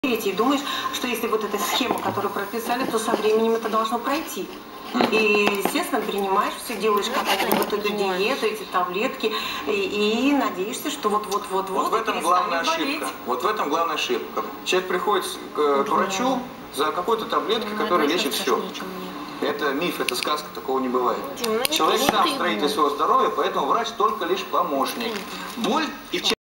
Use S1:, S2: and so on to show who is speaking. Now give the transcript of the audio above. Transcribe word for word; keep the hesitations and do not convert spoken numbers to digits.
S1: И думаешь, что если вот эта схема, которую прописали, то со временем это должно пройти. И, естественно, принимаешь все, делаешь какую-то вот эту диету, эти таблетки, и, и надеешься, что вот-вот-вот.
S2: Вот в этом главная ошибка. Вот в этом главная ошибка. Человек приходит к, к врачу за какой-то таблеткой, которая лечит все. Это миф, это сказка, такого не бывает. Человек сам строитель своего здоровья, поэтому врач только лишь помощник. Боль и